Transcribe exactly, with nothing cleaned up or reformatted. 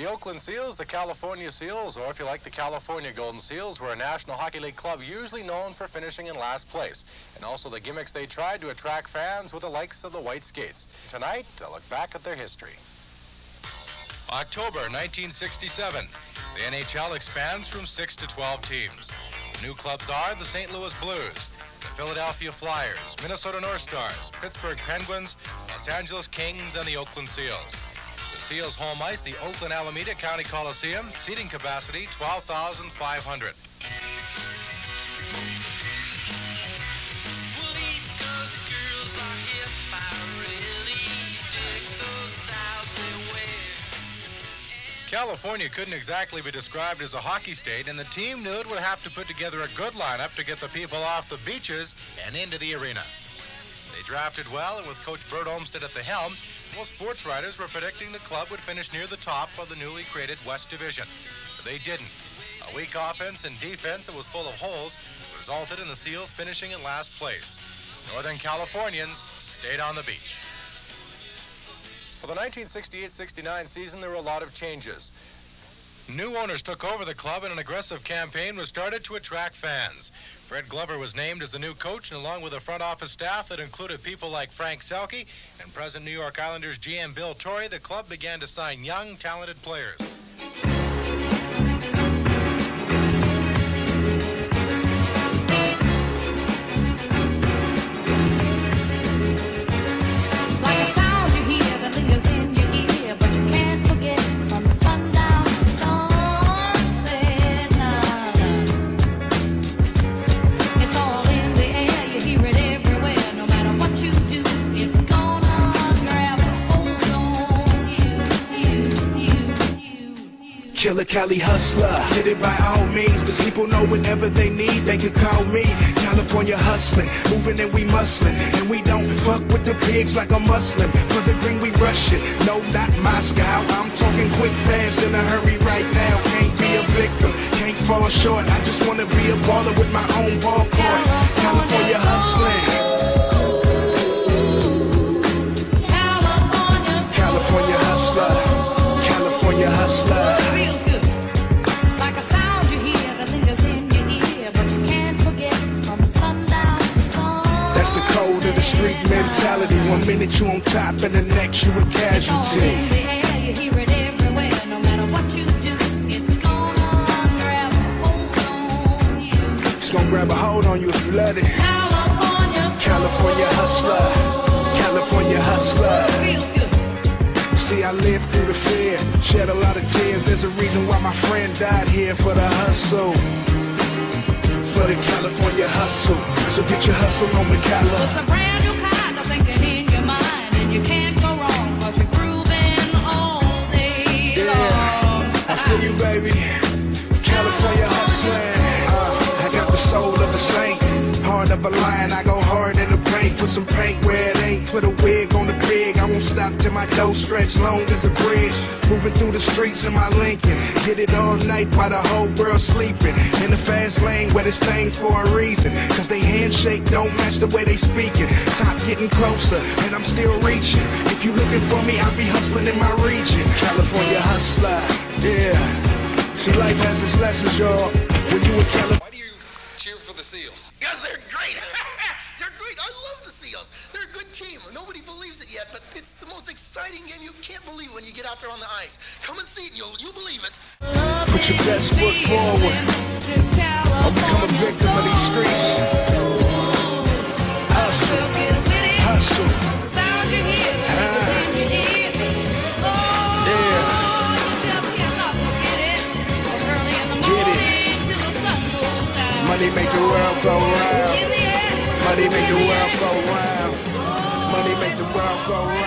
The Oakland Seals, the California Seals, or if you like, the California Golden Seals, were a National Hockey League club usually known for finishing in last place, and also the gimmicks they tried to attract fans with the likes of the White Skates. Tonight, a look back at their history. October nineteen sixty-seven. The N H L expands from six to twelve teams. The new clubs are the Saint Louis Blues, the Philadelphia Flyers, Minnesota North Stars, Pittsburgh Penguins, Los Angeles Kings, and the Oakland Seals. The Seals' home ice, the Oakland Alameda County Coliseum, seating capacity twelve thousand five hundred. California couldn't exactly be described as a hockey state, and the team knew it would have to put together a good lineup to get the people off the beaches and into the arena. They drafted well, and with Coach Bert Olmsted at the helm, most sports writers were predicting the club would finish near the top of the newly created West Division. But they didn't. A weak offense and defense that was full of holes resulted in the Seals finishing in last place. Northern Californians stayed on the beach. For the nineteen sixty-eight sixty-nine season, there were a lot of changes. New owners took over the club, and an aggressive campaign was started to attract fans. Fred Glover was named as the new coach, and along with a front office staff that included people like Frank Selke and present New York Islanders G M Bill Torrey, the club began to sign young, talented players. Killer Cali hustler, hit it by all means. The people know whatever they need, they can call me. California hustling, moving and we muscling, and we don't fuck with the pigs like a Muslim. For the green we rushing, no not Moscow. I'm talking quick, fast, in a hurry right now. Can't be a victim, can't fall short. I just wanna be a baller with my own ball court. California hustling. California hustler, California hustler. Street mentality, one minute you on top and the next you a casualty. It's all in the air, you hear it everywhere. No matter what you do, it's gonna grab a hold on you. It's gonna grab a hold on you if you let it. California, California hustler, California hustler. Feels good. See, I lived through the fear, shed a lot of tears. There's a reason why my friend died here for the hustle. For the California hustle, so get your hustle on the Cali. It's a brand new kind of thinking in your mind, and you can't go wrong, cause you're grooving all day long. Yeah, I feel you, baby. California hustling. Uh, I got the soul of a saint, heart of a lion. I go hard in the paint, put some paint where it ain't. Put a wig on the pig. I won't stop till my dough stretch long as a bridge. Moving through the streets in my Lincoln, get it all night while the whole world sleeping. In the fast lane where this thing for a reason, cause they handshake don't match the way they speaking. Top getting closer and I'm still reaching. If you looking for me, I'll be hustling in my region. California hustler, yeah. See, life has its lessons, y'all. When you in California. Why do you cheer for the Seals? Because they're great. They're great. I love the Seals. They're a good team. Nobody believes it yet, but it's the most exciting game you can't believe when you get out there on the ice. Come and see it and you'll, you'll believe it. Put your best foot forward. I'll become a victim of these streets. Hustle. Hustle. Money make the world go round. Money make the world go round. Money make the world go round.